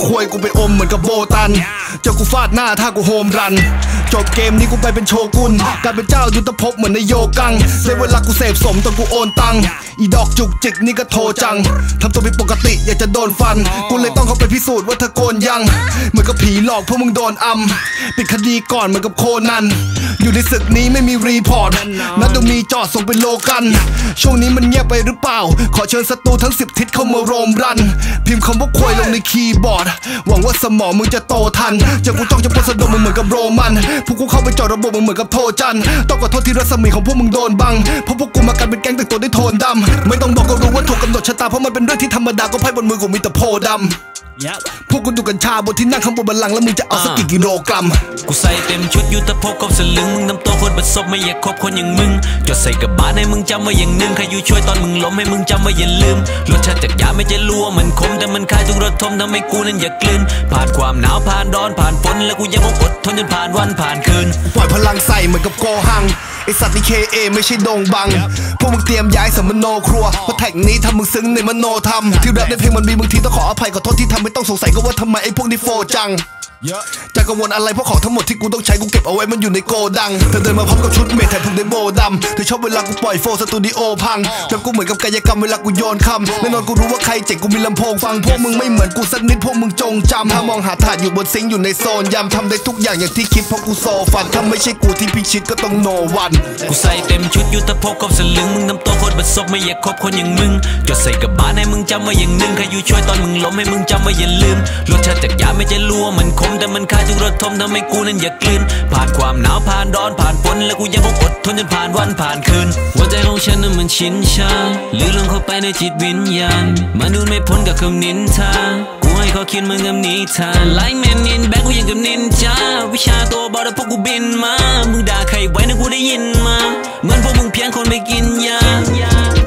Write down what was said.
ควยกูไปอมเหมือนกับโบตันเจอกูฟาดหน้าถ้ากูโฮมรันจบเกมนี้กูไปเป็นโชกุนกลายเป็นเจ้ายุทธภพเหมือนในโยกังเสียเวลากูเสพสมตอนกูโอนตังอีดอกจุกจิกนี่ก็โทรจังทำตัวเป็นปกติอยากจะโดนฟันกูเลยต้องเข้าไปพิสูจน์ว่าเธอโกนยังเหมือนกับผีหลอกพวกมึงโดนปิดคดีก่อนเหมือนกับโคนันอยู่ในศึกนี้ไม่มีรีพอร์ตนัดต้องมีจอดส่งเป็นโลกันช่วงนี้มันเงียบไปหรือเปล่าขอเชิญศัตรูทั้ง10ทิศเข้ามาโรมรันพิมพ์คำว่าควยลงในคีย์บอร์ดหวังว่าสมองมึงจะโตทันจะกูจ้องจะพลสะดมมึงเหมือนกับโรมันพวกกูเข้าไปจอดระบบมึงเหมือนกับโทจันต้องขอโทษที่รัศมีของพวกมึงโดนบังเพราะพวกกูมากันเป็นแก๊งแต่งตัวได้โทนดำไม่ต้องบอกก็รู้ว่าถูกกำหนดชะตาเพราะมันเป็นเรื่องที่ธรรมดาก็ไพ่บนมือกูมีแต่โพดำพวกกูดูกัญชาบนที่นั่งข้างบนบัลลังก์แล้วมึงจะเอาสักกี่กิโลกรัมกูใส่เต็มชุดยุทธภพครบสลึงมึงนำตัวคนบัดซบไม่อยากคบคนอย่างมึงจดใส่กับบาให้มึงจำไว้อย่างหนึ่งใครอยู่ช่วยตอนมึงล้มให้มึงจำไว้อย่าลืมรสชาติจากยาไม่ใช่ลัวมันคมแต่มันคายทุกรสทมทำให้กูนั้นอยากกลืนผ่านความหนาวผ่านร้อนผ่านฝนแล้วกูยังคงอดทนจนผ่านวันผ่านคืนปล่อยพลังใส่เหมือนกับโกหังไอสัตว์นี่ KA ไม่ใช่โด่งบังพวกมึงเตรียมย้ายสมโนครัวเพราะแท็กนี้ทำมึงซึ้งในมโนธรรมที่แรปในเพลงมันมีบางทีต้องขออภัยขอโทษที่ทำไม่ต้องสงสัยก็ว่าทำไมไอพวกนี้โฟจังจะกังวลอะไรเพราะของทั้งหมดที่กูต้องใช้กูเก็บเอาไว้มันอยู่ในโกดังเธอเดินมาพร้อมกับชุดเมทแถมพวกในโบดำเธอชอบเวลากูปล่อยโฟสตูดิโอพังแต่กูเหมือนกับกายกรรมเวลากูโยนคำแน่นอนกูรู้ว่าใครเจ๋งกูมีลำโพงฟังพวกมึงไม่เหมือนกูสักนิดพวกมึงจงจำถ้ามองหาถาดอยู่บนซิงอยู่ในโซนยำทำได้ทุกอย่างอย่างที่คิดเพราะกูโซฟันถ้าไม่ใช่กูที่พิชิตก็ต้องโนวันกูใส่เต็มชุดยุทธภพครบสลึงมึงนำตัวคนบัดซบไม่อยากคบคนอย่างมึงจดใส่กับบาให้มึงจำไว้อย่างหนึ่งใครอยู่ช่วยตอนมึงล้มให้มึงจำไว้อย่าลืมรสชาติจากยาไม่ใช่ลัวมันคมแต่มันคายทุกรสทมทำให้กูนั้นอยากกลืนผ่านความหนาวผ่านร้อนผ่านฝนแล้วกูยังคงอดทนจนผ่านวันผ่านคืนหัวใจของฉันนั้นมันชินชาลึกลงเข้าไปในจิตวิญญาณมนุษย์ไม่พ้นกับคำนินทากูให้เขาคิดเหมือนกับนิทานไลน์แมนนินแบ็คกูยังกับนินจาวิชาตัวบอลแล้วพวกกูบินมามึงด่าใครไว้นะกูได้ยินมาเหมือนพวกมึงเพียงคนไม่กินยา